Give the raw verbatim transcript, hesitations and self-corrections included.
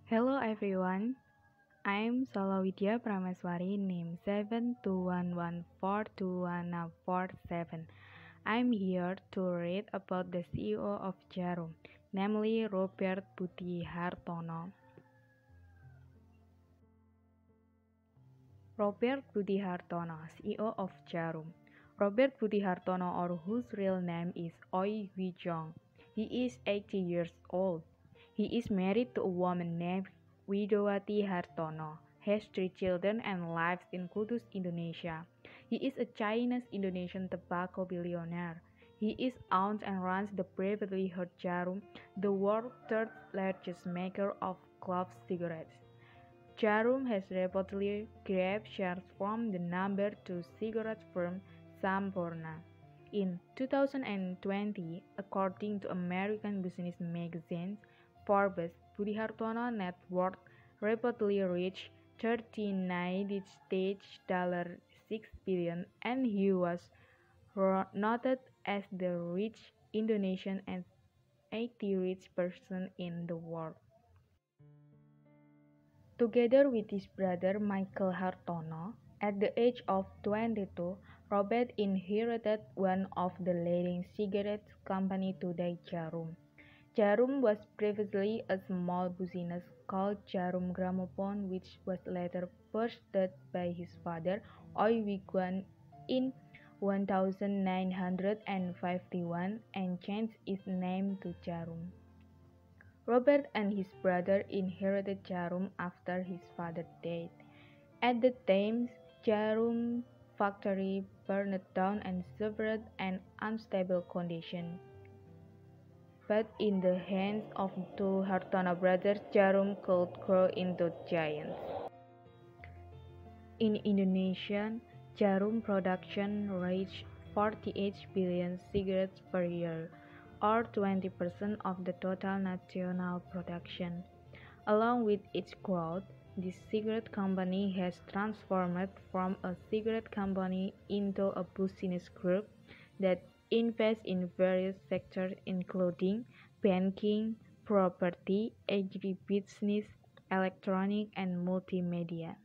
Hello everyone, I'm Solawidya Prameswari, name seven two one one four two one four seven. I'm here to read about the C E O of Jarum, namely Robert Budi Hartono. Robert Budi Hartono, C E O of Jarum. Robert Budi Hartono, or whose real name is Oi Wi Jong. He is eighty years old. He is married to a woman named Widowati Hartono, has three children and lives in Kudus, Indonesia. He is a Chinese-Indonesian tobacco billionaire. He is owns and runs the privately held Jarum, the world's third largest maker of clove cigarettes. Jarum has reportedly grabbed shares from the number two cigarette firm Sampoerna. In two thousand twenty, according to American business magazine Forbes, Budi Hartono net worth reportedly reached thirty-nine stage dollar six billion, and he was noted as the rich Indonesian and eighth rich person in the world. Together with his brother Michael Hartono, at the age of twenty-two, Robert inherited one of the leading cigarette companies today, Jarum. Jarum was previously a small business called Jarum Gramophone, which was later purchased by his father, Oi Wiguan, in nineteen fifty-one and changed its name to Jarum. Robert and his brother inherited Jarum after his father died. At the time, Jarum factory burned down and suffered an unstable condition. But in the hands of two Hartono brothers, Jarum could grow into giants. In Indonesia, Jarum production reached forty-eight billion cigarettes per year, or twenty percent of the total national production. Along with its growth, this cigarette company has transformed from a cigarette company into a business group that invests in various sectors including banking, property, agribusiness, electronic, and multimedia.